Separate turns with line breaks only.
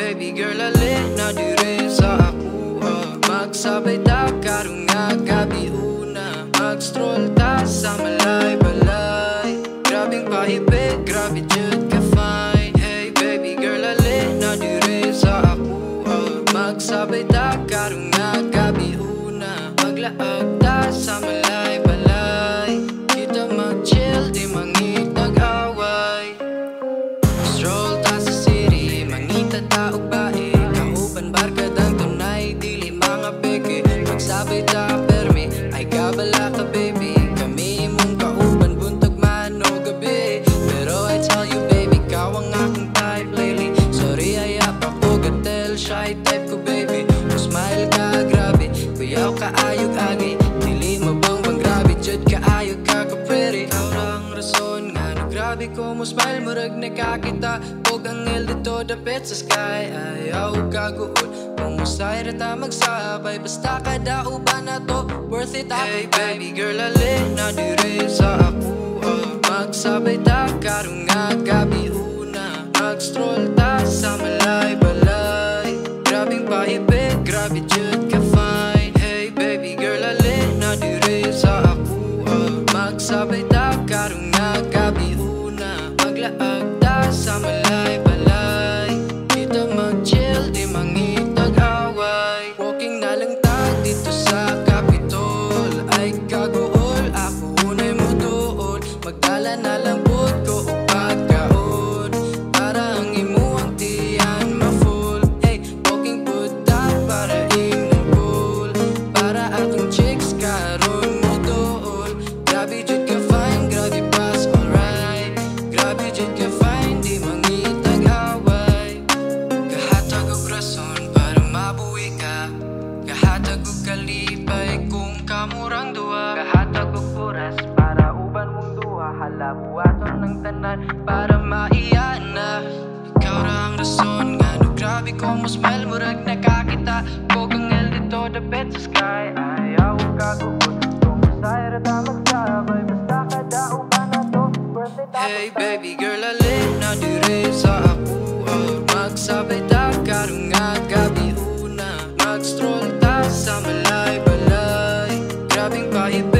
baby girl, alin na diri sa ako. Magsabay ta karong nga gabi una. Mag-stroll ta sa malay-balay. Grabing paibig, grabe jud ka fine. Hey baby girl, alin na diri sa ako. Magsabay ta karong nga gabi una. Maglaag ta sa malay-balay. Kita mag-chill, di mangitag away. Stroll ta sa city, mangita ta og bae. Kauban barkadang tunay, dili mga peke. Magsabay ta permi, ay kabala ka baby. Kami imong kauban, buntag man o gabi. Pero I tell you baby, ikaw ang aking type lately. Sorry ayap ako, gatel, shy type ko baby. Smile ka, grabe, kuyaw ka ayog agi. Dili mo bang grabe, jud ka ayog ka ka-pretty. Ikaw lang rason nga, no grabe ko mo smile. Murag nakakita, pog ang el dito dapit sa sky. Ayaw kaguol, kung musay rata magsabay. Basta kada uban na to, worth it. Hey baby girl, alin na diri sa ako. Magsabay ta karong nga gabi una. Mag-stroll ta sa malay-balay. Grabing paibig, grabe jud ka fine. Hey baby girl, alin na diri sa ako. Magsabay ta karong nga gabi una. Maglaag ta sa malay-balay. Kita mag-chill, di mangitag away. Walking na lang ta dito sa Capitol. Ay kaguol, ako unay mo doon. Magdala na lang bud ko o pagkaon. Para ang imo ang tiyan ma-full. Hey, walking pud ta para inyong cool. Para atong chicks karon mo doon. Grabe jud ka fine, grabe pass alright. Grabe jud ka fine, di mangitag away. Kahatag og rason para mabuhi ka. Kahatag og kalipay kung kamurang duwa. Kahatag og oras para uban mong duha. Hala buhaton ng tanan para maiyan na. Ikaw ra ang rason nga no grabe ko mo smile. Murag nakakita kog ang el dito dapit sa sky. Ayaw kaguol, kung masaya rata magsabay. Basta kada uban na to, worth it. Hey baby girl, alin na diri sa ako. Magsabay ta karong nga gabi una. Mag-stroll ta sa malay-balay. Grabing paibig,